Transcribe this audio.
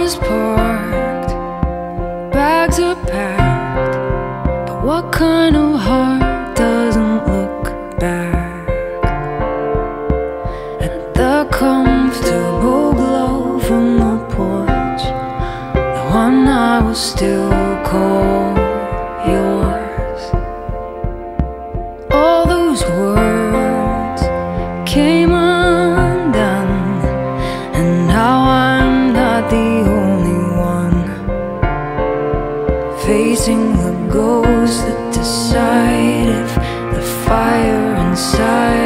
is parked, bags are packed, but what kind of heart doesn't look back? And the comfortable glow from the porch, the one I will still call yours. All those words came undone, and now I'm not the only one facing the ghosts that decide if the fire inside